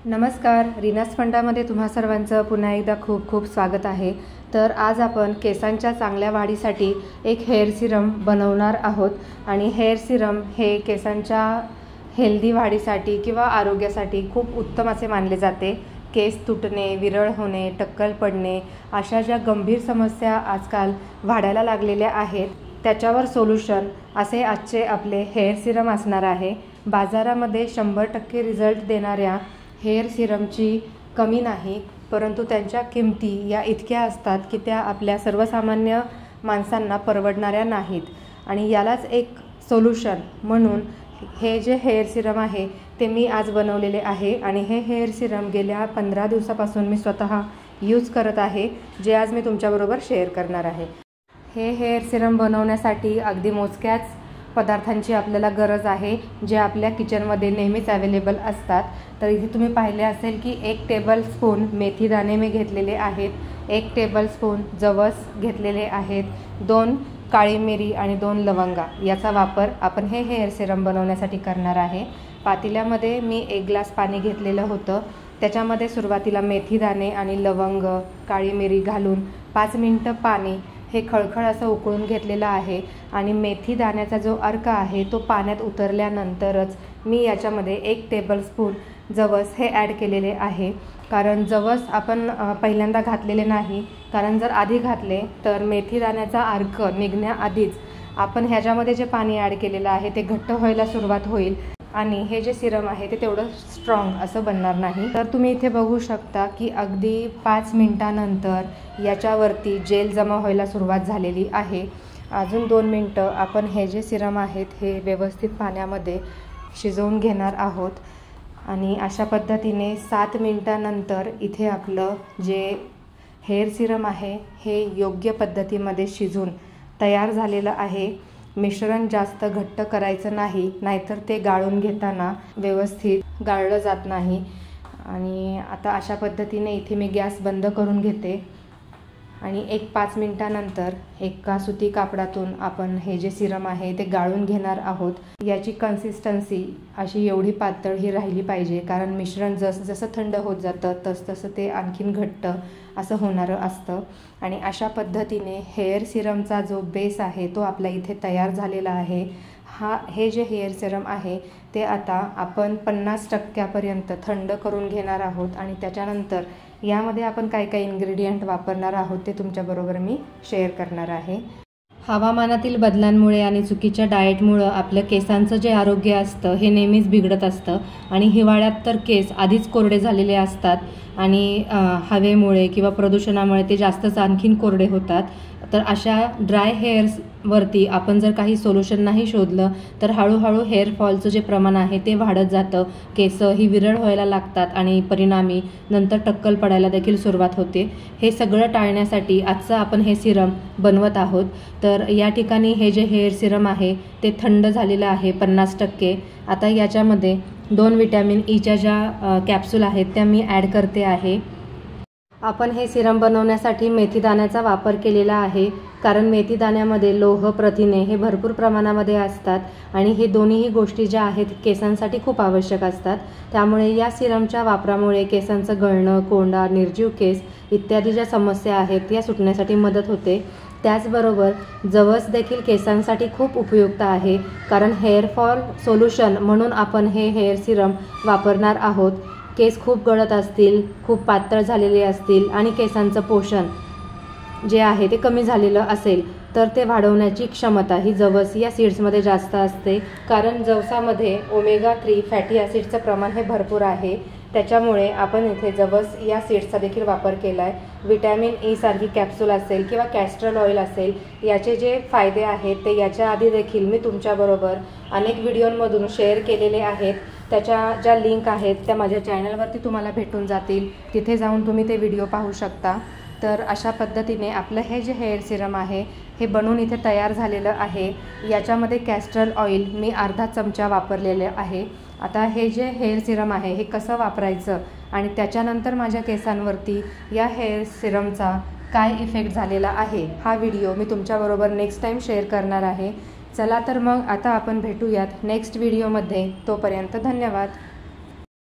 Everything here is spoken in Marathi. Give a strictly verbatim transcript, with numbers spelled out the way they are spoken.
नमस्कार, रीनास फंडामध्ये तुम्हा सर्वांचं पुन्हा एकदा खूप खूप स्वागत आहे। तर आज आपण केसांच्या चांगल्या वाढीसाठी एक हेअर सिरम बनवणार आहोत आणि हेअर सिरम हे केसांच्या हेल्दी वाढीसाठी किंवा आरोग्यासाठी खूप उत्तम असे मानले जाते। केस तुटणे, विरळ होणे, टक्कल पडणे अशा ज्या गंभीर समस्या आजकाल वाढायला लागलेल्या आहेत त्याच्यावर सोल्यूशन असे आजचे आपले हेअर सिरम असणार आहे। बाजारामध्ये शंभर टक्के रिझल्ट देणाऱ्या हेअर सिरमची कमी नाही, परंतु त्यांच्या किमती या इतक्या असतात की त्या आपल्या सर्वसामान्य माणसांना परवडणाऱ्या नाहीत आणि यालाच एक सोल्यूशन म्हणून हे जे हेअर सिरम आहे ते मी आज बनवलेले आहे आणि हे हेअर सिरम गेल्या पंधरा दिवसापासून मी स्वतः यूज करत आहे, जे आज मी तुमच्याबरोबर शेअर करणार आहे। हे हेअर सिरम बनवण्यासाठी अगदी मोजक्याच पदार्थांची आपल्याला गरज आहे, जे आपल्या किचनमध्ये नेहमीच अवेलेबल असतात। तर इथे तुम्ही पाहिले असेल की एक टेबलस्पून मेथी दाणे मी घेतलेले आहेत, एक टेबलस्पून जवस घेतलेले आहेत, दोन काळी मिरी आणि दोन लवंगा याचा वापर आपण हे हेअर सिरम बनवण्यासाठी करणार आहे। पातेल्यामध्ये मी एक ग्लास पाणी घेतलेलं होतं, त्याच्यामध्ये सुरुवातीला मेथी दाणे आणि लवंग, काळी मिरी घालून पाच मिनिटं पाणी हे खळखळ असं उकळून घेतलेलं आहे आणि मेथी दाण्याचा जो अर्क आहे तो पाण्यात उतरल्यानंतरच मी याच्यामध्ये एक टेबलस्पून जवस हे ॲड केलेले आहे। कारण जवस आपण पहिल्यांदा घातलेले नाही, कारण जर आधी घातले तर मेथी दाण्याचा अर्क निघण्याआधीच आपण ह्याच्यामध्ये जे पाणी ॲड केलेलं आहे ते घट्ट व्हायला सुरुवात होईल आणि हे जे सिरम आहे ते तेवढं स्ट्रॉंग असं बनणार नाही। तर तुम्ही इथे बघू शकता की अगदी पाच मिनिटानंतर याच्यावरती जेल जमा व्हायला सुरुवात झालेली आहे। अजून दोन मिनटं आपण हे जे सिरम आहेत हे व्यवस्थित पाण्यामध्ये शिजवून घेणार आहोत आणि अशा पद्धतीने सात मिनिटानंतर इथे आपलं जे हेअर सिरम आहे हे योग्य पद्धतीमध्ये शिजून तयार झालेलं आहे। मिश्रण जास्त घट्ट करायचं नाही, नाहीतर ते गाळून घेताना व्यवस्थित गाळलं जात नाही। आणि आता अशा पद्धतीने इथे मी गॅस बंद करून घेते आणि एक पाच मिनिटानंतर एका सुती कापडातून आपण हे जे सिरम आहे ते गाळून घेणार आहोत। याची कन्सिस्टन्सी अशी एवढी पातळ ही राहिली पाहिजे, कारण मिश्रण जस जसं थंड होत जातं तस तसं ते आणखीन घट्ट असं होणारं असतं। आणि अशा पद्धतीने हेअर सिरमचा जो बेस आहे तो आपला इथे तयार झालेला आहे। हा हे जे हेअर सिरम आहे ते आता आपण पन्नास टक्क्यापर्यंत थंड करून घेणार आहोत आणि त्याच्यानंतर यामध्ये आपण काय काय इन्ग्रेडियंट वापरणार आहोत ते तुमच्याबरोबर मी शेअर करणार आहे। हवामानातील बदलांमुळे आणि चुकीच्या डाएटमुळे आपल्या केसांचं जे आरोग्य असतं हे नेहमीच बिघडत असतं आणि हिवाळ्यात तर केस आधीच कोरडे झालेले असतात आणि हवेमुळे किंवा प्रदूषणामुळे ते जास्तच आणखीन कोरडे होतात। तर अशा ड्राय हेअर्सवरती आपण जर काही सोल्युशन नाही शोधलं तर हळूहळू हेअर फॉलचं जे प्रमाण आहे ते वाढत जातं, केस ही विरळ व्हायला लागतात आणि परिणामी नंतर टक्कल पडायला देखील सुरुवात होते। हे सगळं टाळण्यासाठी आजचं आपण हे सिरम बनवत आहोत। तर या ठिकाणी हे जे हेअर सिरम आहे ते थंड झालेलं आहे पन्नास टक्के। आता याच्यामध्ये दोन विटॅमिन ईच्या ज्या कॅप्सूल आहेत त्या मी ॲड करते आहे। आपण हे सिरम बनवण्यासाठी मेथी दाण्याचा वापर केलेला आहे, कारण मेथी दाण्यामध्ये लोह, प्रथिने हे भरपूर प्रमाणामध्ये असतात आणि हे दोन्हीही गोष्टी ज्या आहेत केसांसाठी खूप आवश्यक असतात। त्यामुळे या सिरमच्या वापरामुळे केसांचं गळणं, कोंडा, निर्जीव केस इत्यादी ज्या समस्या आहेत या सुटण्यासाठी मदत होते। त्याचबरोबर जवस देखील केसांसाठी खूप उपयुक्त आहे, कारण हेअर फॉल सोल्यूशन म्हणून आपण हे हेअर सिरम वापरणार आहोत। केस खूप गळत असतील, खूप पातळ झालेले असतील आणि केसांचं पोषण जे आहे ते कमी झालेलं असेल तर ते वाढवण्याची क्षमता ही जवस या सीड्समध्ये जास्त असते, कारण जवसामध्ये ओमेगा थ्री फॅटी ॲसिडचं प्रमाण हे भरपूर आहे। त्याच्यामुळे आपण इथे जवस या सीड्सचा देखील वापर केला आहे। विटॅमिन ई सारखी कॅप्सूल असेल किंवा कॅस्ट्रल ऑइल असेल, याचे जे फायदे आहेत ते याच्या आधी देखील मी तुमच्याबरोबर अनेक व्हिडिओंमधून शेअर केलेले आहेत। त्याच्या ज्या लिंक आहेत त्या माझ्या चॅनलवरती तुम्हाला भेटून जातील, तिथे जाऊन तुम्ही ते व्हिडिओ पाहू शकता। तर अशा पद्धतीने आपलं हे जे हेअर सिरम आहे हे बनवून इथे तयार झालेलं आहे। याच्यामध्ये कॅस्ट्रल ऑइल मी अर्धा चमचा वापरलेले आहे। आता हे जे हेअर सिरम आहे हे कसं वापरायचं आणि त्याच्यानंतर माझ्या केसांवरती या हेअर सिरमचा काय इफेक्ट झालेला आहे हा व्हिडिओ मी तुमच्याबरोबर नेक्स्ट टाईम शेअर करणार आहे। चला तर मग आता आपण भेटूयात नेक्स्ट व्हिडिओमध्ये। तोपर्यंत धन्यवाद।